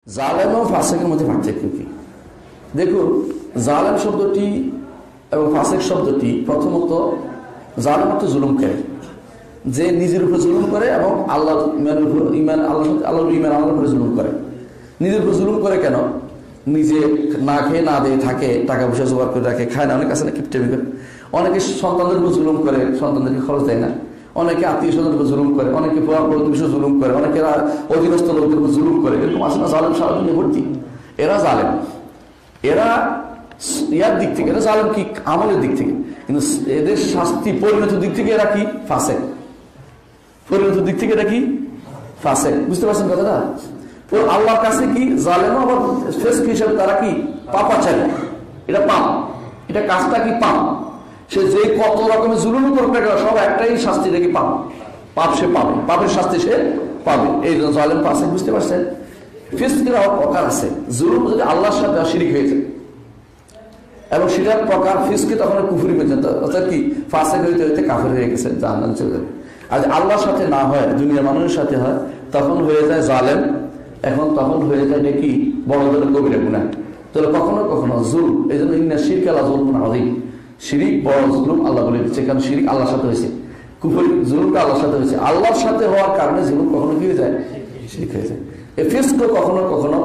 জালেম ও ফাসেকের মধ্যে পার্থক্য কি? দেখুন, জালেম শব্দটি এবং ফাসেক শব্দটি, প্রথমত জালেম অর্থ জুলুমকারী, যে নিজের উপর জুলুম করে এবং আল্লাহর আল্লাহর উপরে জুলুম করে। নিজের উপর জুলুম করে কেন? নিজে না খেয়ে না দিয়ে থাকে, টাকা পয়সা জোগাড় করে রাখে, খায় না, অনেক আছে না কিপটেমি করে। অনেকে সন্তানদের উপর জুলুম করে, সন্তানদেরকে খরচ দেয় না। অনেকে আত্মীয় স্বজনের উপর জুলুম করে, অনেকে প্রতিবেশী জুলুম করে, অনেকে অধীনস্থ লোকদের উপর জুলুম করে। এরকম আছে না জালেম সারা দুনিয়া ভর্তি। এরা জালেম, এরা ইয়ার দিক থেকে, এরা জালেম কি আমলের দিক থেকে, কিন্তু এদের শাস্তি পরিণত দিক থেকে এরা কি ফাসেক। পরিণত দিক থেকে এরা কি ফাসেক। বুঝতে পারছেন কথাটা? আল্লাহর কাছে কি জালেম, আবার ফেসক হিসাবে তারা কি পাপাচারী। এটা পাপ, এটা কাজটা কি পাপ। সে যে কত রকমের জুলুম করবে সব একটাই শাস্তি, দেখি পাপ। পাপ সে পাবে, পাপের শাস্তি সে পাবে। এই জন্য জালেম ফাসেক। বুঝতে পারছেন? ফিসকের প্রকার আছে। জুলুম যদি আল্লাহর সাথে শিরিক হয়েছে এবং সেটার প্রকার ফিসকে তখন কুফরি পর্যন্ত, অর্থাৎ কি ফাসেক হইতে হইতে কাফের হয়ে গেছে, জাহান্নামে চলে যাবে। আর আল্লাহর সাথে না হয়, দুনিয়ার মানুষের সাথে হয়, তখন হয়ে যায় জালেম। এখন তখন হয়ে যায় নাকি বড় ধরনের কবিরা গুনাহ। তাহলে কখনো কখনো জুল, এই জন্য ইন্না শিরক আলা যুলমুন আযীম, শিরিক বড় জুলুম আল্লাহ বলে দিচ্ছে। কারণ শিরিক আল্লাহর সাথে হয়েছে, কুফরি জুলুমটা আল্লাহর সাথে হয়েছে। আল্লাহর সাথে হওয়ার কারণে জুলুম কখনো কি হয়ে যায়, শিরিক হয়ে যায়। এই ফিসক কখনো কখনো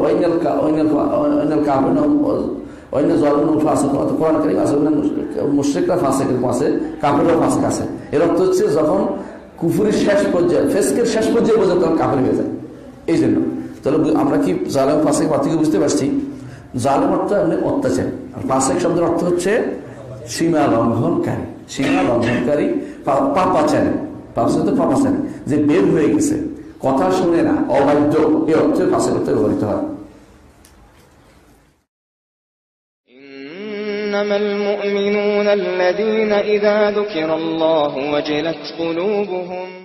মুশরিকরা ফাসেক আছে, কাফেররা ফাসেক আছে। এর অর্থ হচ্ছে যখন কুফরির শেষ পর্যায়ে, ফিসকের শেষ পর্যায়ে পর্যন্ত কাফের হয়ে যায়। এই জন্য তাহলে আমরা কি জালেম ফাসেক পার্থক্য বুঝতে পারছি? জালেম অর্থ এমনি অত্যাচার, আর ফাসেক শব্দের অর্থ হচ্ছে সীমা লঙ্ঘনকারী। সীমা লঙ্ঘনকারী, পাপাচারী। পাপাচারী যে বের হয়ে গেছে, কথা শুনে না, অবাধ্য, এই অর্থে ফাসেক অর্থে ব্যবহৃত হয়। إنما المؤمنون الذين إذا ذكر الله وجلت قلوبهم